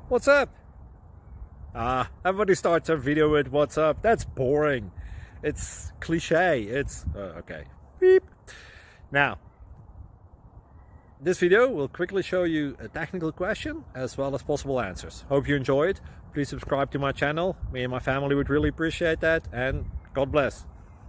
What's up? Everybody starts their video with what's up. That's boring. It's cliche. It's okay. Beep. Now, this video will quickly show you a technical question as well as possible answers. Hope you enjoyed. Please subscribe to my channel. Me and my family would really appreciate that, and God bless.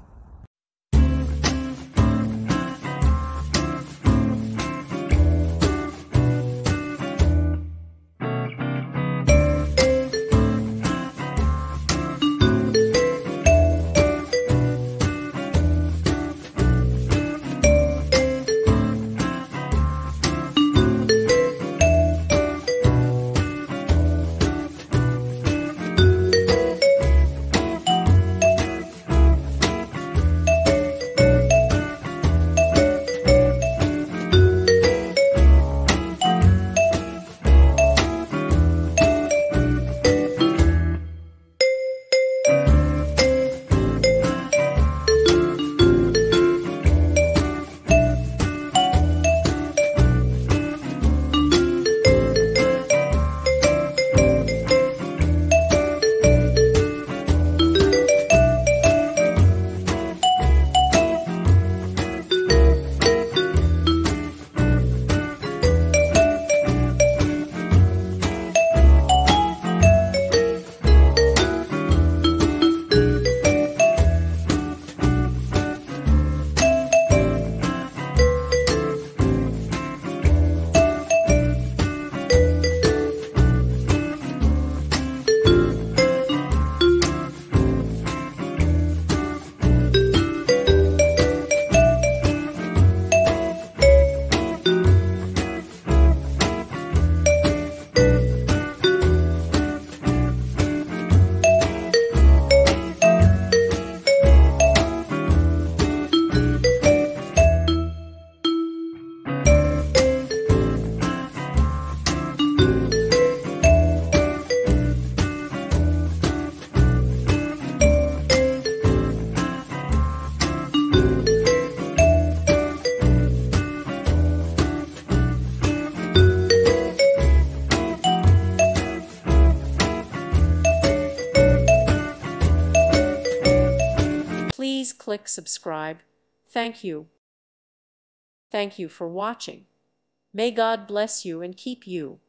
Please click subscribe. Thank you. Thank you for watching. May God bless you and keep you.